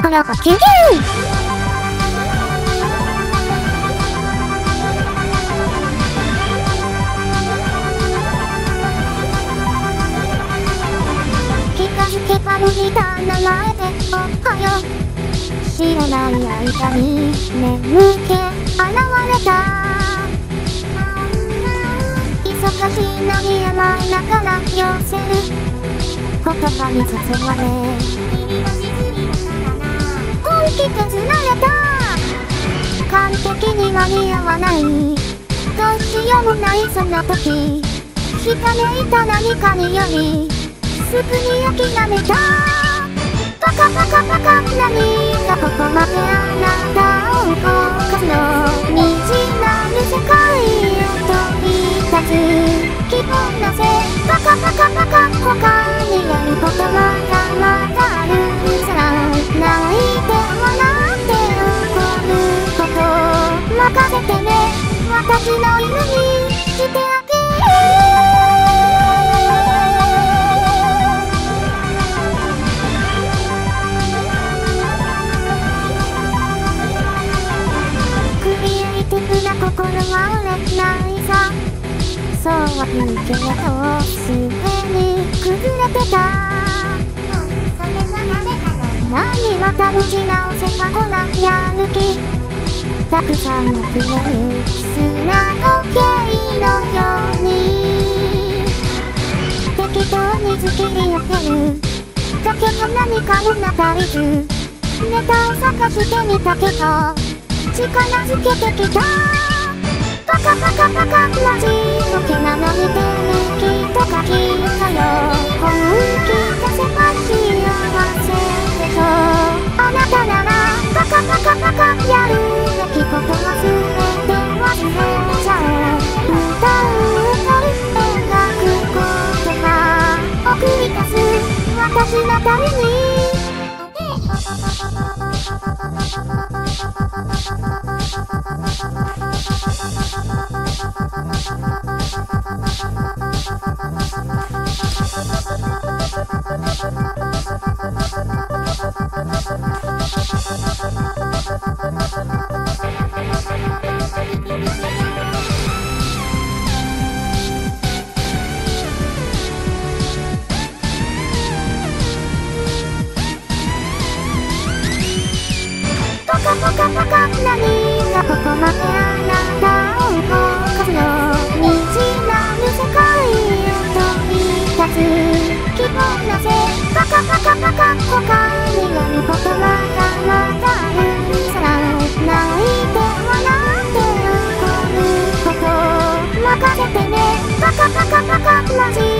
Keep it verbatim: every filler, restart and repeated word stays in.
心がキュンキュン。気がつけば麦だ名前でおはよう。知らない間に眠気現れた。忙しいのに甘えながら寄せる言葉に誘われ、本気で釣られた。完璧に間に合わない、どうしようもないその時、ひかめいた何かによりすぐに諦めた。バカバカバカ、何がここまであなたを動かすの。虹なる世界へ飛び立つ希望なせ。バカバカバカ、他にやることはまだあるさら。泣いて笑って怒ること任せてね。私の犬にしてあげる。心は折れないさ。そうは言うけれどすでに崩れてた。何また打ち直せばほらやる気たくさん溢れる砂時計のように適当に突き上げるだけど何か物足りずネタを探してみたけど力づけてきた。バカバカバカ、ラジオけなのにテレキとか聞いたよ。本気出せば幸せでしょ。あなたならバカバカバカ、やるべきことは全て忘れちゃえ。歌う歌う描く言葉送り出す私のために。バカバカバカ、何がここまであなたを動かすの。虹なる世界へ飛び立つ希望なせ。バカバカバカ、他にやることはまだあるさら。泣いて笑って怒ること任せてね。バカバカバカ、マジ